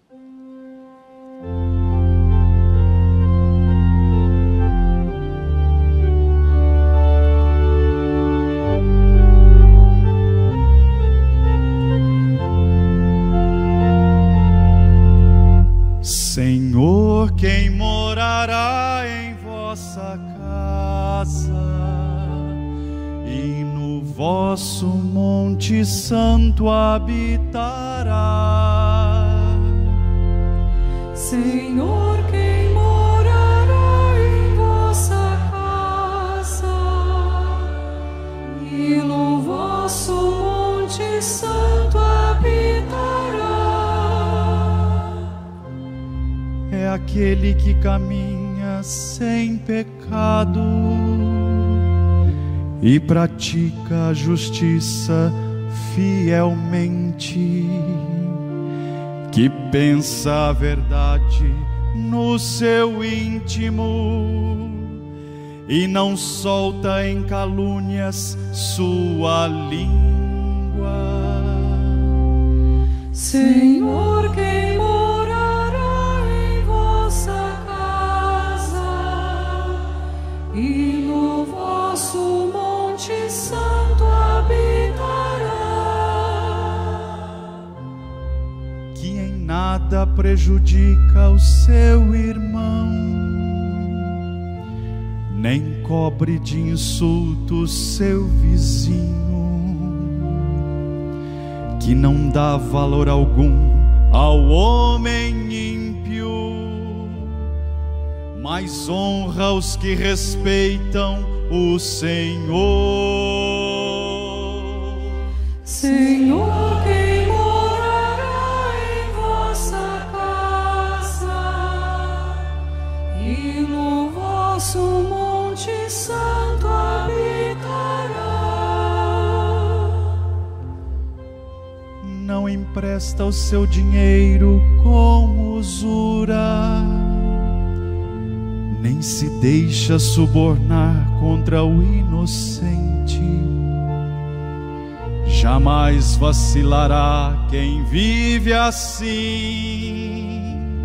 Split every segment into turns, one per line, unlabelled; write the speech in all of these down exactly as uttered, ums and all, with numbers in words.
Senhor, quem morará em vossa casa e no vosso monte santo habitará?
Senhor, quem morará em vossa casa e no vosso monte santo habitará?
É aquele que caminha sem pecado e pratica a justiça fielmente, que pensa a verdade no seu íntimo e não solta em calúnias sua língua.
Senhor, quem morará em vossa casa e no vosso monte santo habitará?
Que em nada prejudica o seu irmão, nem cobre de insultos seu vizinho, que não dá valor algum ao homem ímpio, mas honra os que respeitam o Senhor.
Senhor, quem morará em vossa casa e no vosso monte santo habitará?
Não empresta o seu dinheiro com usura, nem se deixa subornar contra o inocente. Jamais vacilará quem vive assim,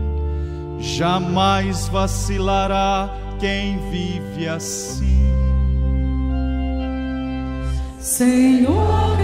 jamais vacilará quem vive assim.
Senhor,